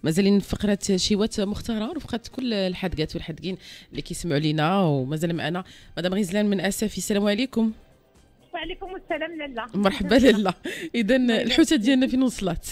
مازالين في فقره شيوات مختاره رفقات كل الحدقات والحدقين اللي كيسمعوا لينا، ومازال معنا مدام غزلان من اسافي. السلام عليكم. وعليكم السلام لاله. مرحبا لاله. اذا الحوته ديالنا فين وصلت؟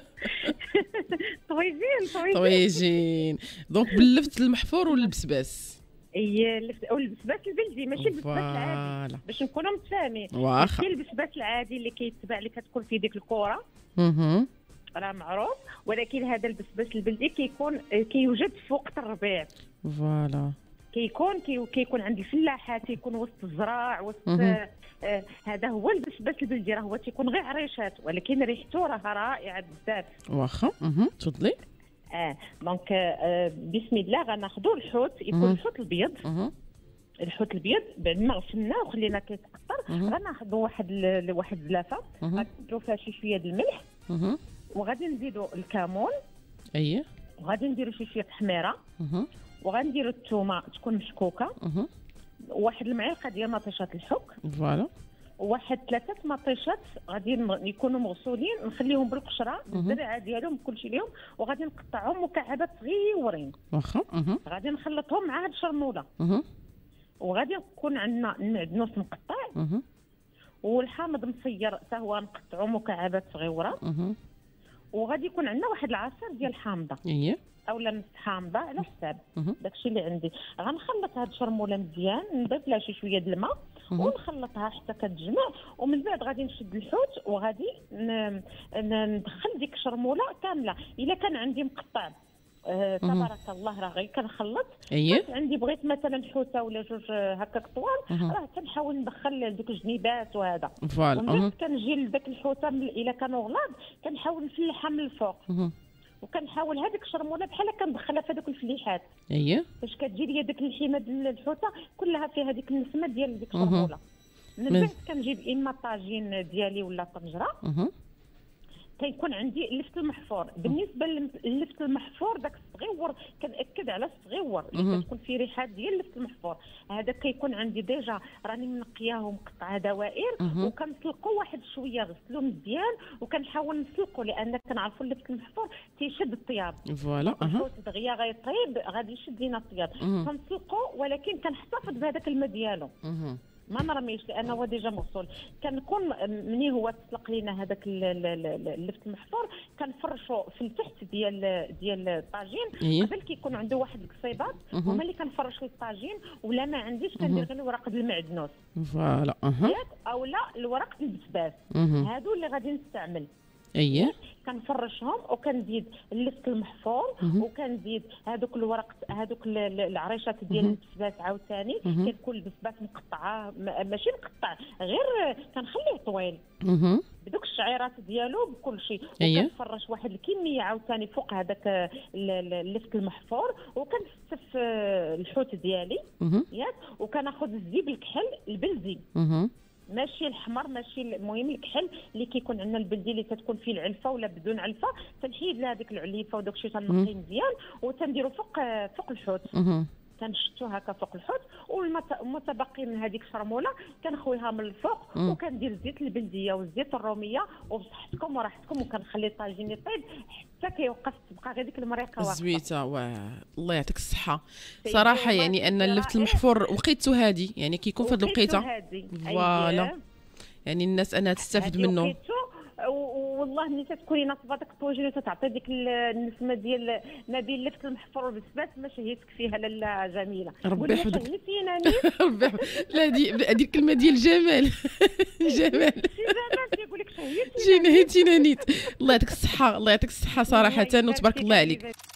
طويجين دونك باللفت المحفور والبسباس. اي البسباس البلدي ماشي البسباس العادي باش نكونوا متفاهمين. ماشي البسباس العادي اللي كيتباع اللي كتكون في ديك الكره راه معروف، ولكن هذا البسباس البلدي كيوجد في وقت الربيع. فوالا كيكون عند الفلاحات، كيكون وسط الزراع وسط هذا هو البسباس البلدي. راه هو تيكون غير عريشات، ولكن ريحته راه رائعه بزاف. واخا تفضلي. دونك بسم الله غناخذوا الحوت، يكون الحوت الابيض. الحوت الابيض بعد ما غسلناه وخلينا كيتقطر، غناخذوا واحد الزلافه غنديروا فيها شويه د الملح، وغادي نزيدوا الكمون، وغادي نديروا شويه حميره، وغنديروا الثومه تكون مشكوكه، واحد المعلقه ديال مطيشات الحك، فوالا، واحد 3 مطيشات غادي يكونوا مغسولين، نخليهم بالقشره بالزرعه ديالهم بكلشي ليهم، وغادي نقطعهم مكعبات صغيورين. واخا غادي نخلطهم مع هاد الشرموله، وغادي يكون عندنا المعدنوس مقطع، والحامض مصير حتى هو نقطعو مكعبات صغيره، وغادي يكون عندنا واحد العصير ديال الحامضه اولا نص حامضه على حساب داكشي اللي عندي. غنخلط هاد الشرموله مزيان، نضيف لها شويه د الماء ونخلطها حتى كتجمع، ومن بعد غادي نشد الحوت وغادي ندخل ديك الشرموله كامله. الا كان عندي مقطع تبارك الله راه غير كنخلط. عندي بغيت مثلا حوته ولا جوج هكاك طوال، راه كنحاول ندخل دوك الجنيبات وهذا، ومن بعد كنجي لذاك الحوته الا كانوا غلاض كنحاول نفلحها من الفوق، وكنحاول هذيك الشرموله بحال كندخلها في هذوك الفليحات. فاش كتجي ليا ديك اللحيمه ديال الحوته كلها فيها هذيك النسمه ديال ديك الشرموله. من بعد كنجيب اما الطاجين ديالي ولا الطنجره. كيكون عندي اللفت المحفور. بالنسبه لللفت المحفور داك الصغيور كنأكد على الصغيور اللي كتكون فيه ريحات ديال اللفت المحفور. هذا كيكون عندي ديجا راني منقياه ومقطعه دوائر، وكنسلقو واحد شويه، غسلو مزيان وكنحاول نسلقو لان كنعرفوا اللفت المحفور تيشد الطياب. فوالا الحوت دغيا غيطيب غادي يشد لينا الطياب، كنسلقو ولكن كنحتفظ بهذاك الماء ديالو، ما نرميش لانه هو ديجا مغسول. كنكون مني هو تسلق لينا هذاك اللفت المحفور كنفرشوا في التحت ديال الطاجين قبل كيكون عنده واحد القصيبات، هما اللي كنفرش الطاجين، ولا ما عنديش كندير غير الورق ديال المعدنوس فوالا او لا الورق ديال البسباس، هادو اللي غادي نستعمل. كنفرشهم وكنزيد اللفت المحفور، وكنزيد هذوك الورق هذوك العريشات ديال البسباس عاوتاني. كيكون البسباس مقطعه ماشي مقطع، غير كنخليه طويل بدوك الشعيرات ديالو بكل شيء، وكنفرش واحد الكميه عاوتاني فوق هذاك اللفت المحفور، وكنستف الحوت ديالي ياك، وكناخذ الزيب الكحل البلدي ماشي الحمر، ماشي المهم الكحل اللي كيكون عندنا البلدي اللي كتكون فيه العلفه ولا بدون علفه، تنحيد لها ديك العليفه وداك الشيء تنقيه مزيان وتنديرو فوق الحوت. كنشتو هكا فوق الحوت، والمتبقي من هذيك الشرموله كنخويها من الفوق، وكندير الزيت البلديه والزيت الروميه وبصحتكم وراحتكم، وكنخلي الطاجين يطيب حتى كيوقف تبقى غير ديك المريقه واقفه زويته. الله يعطيك الصحه صراحه، يعني ان اللفت المحفور وقيته هادي يعني كيكون في هذه الوقيته فوالا، يعني الناس انها تستافد منه. والله ملي تكوني ناصبه داك الطوجين وتعطي ديك النسمه ديال ما بين اللفت المحفور والبسباس، ما شهيتك فيها لاله جميله. ربي يحفظك. ربي لا هذه الكلمه ديال الجمال. جمال تيقول لك شهيتي جينا هيتينا نيت. الله يعطيك الصحه، الله يعطيك الصحه صراحه، وتبارك الله عليك.